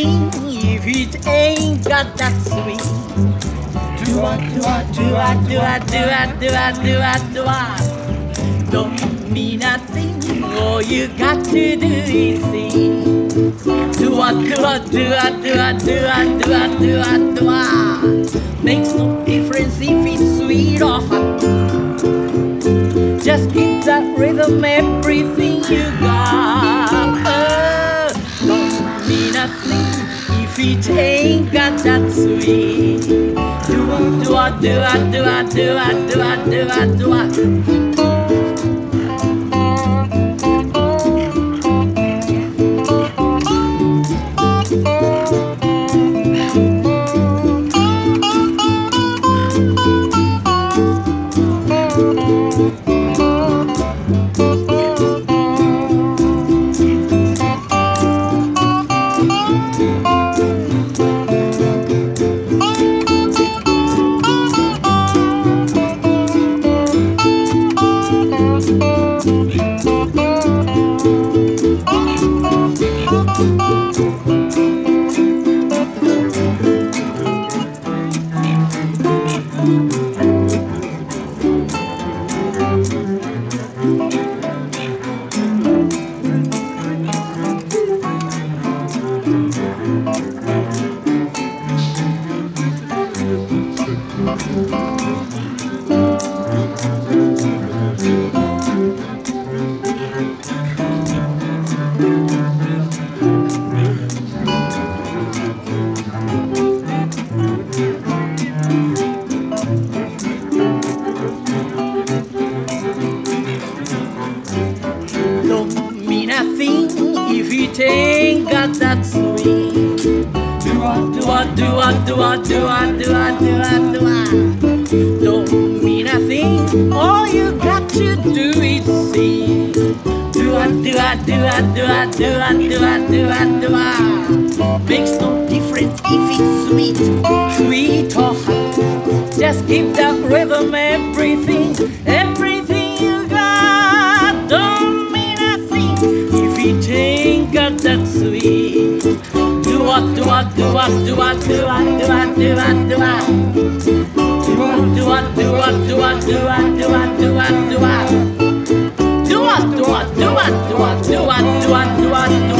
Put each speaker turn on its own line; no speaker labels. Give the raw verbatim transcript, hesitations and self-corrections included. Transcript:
thing if it ain't got that sweet. Do a do a do a do a do a do a do a do a. Don't mean nothing. All you got to do is sing. Do a do a do a do a do a do a do a do a. Makes no difference if it's sweet or hot. Just keep that rhythm, everything you got. Oh, don't mean nothing if it ain't got that sweet. Do a do a do a do a do a do a do a do a. If it ain't got that sweet, do a do a do a do a do a do a do a do a. Don't mean a thing. All you got to do is sing. Do a do a do a do a do a do a do a do a. Makes no difference if it's sweet, sweet or hot. Just keep that rhythm, everything, everything you got. Don't it ain't got that sweet. Do a do a do a do a do a do a do a do a. Do a do a do a do a do a do a do a do a. Do a do a do a do a do a do a do a do a.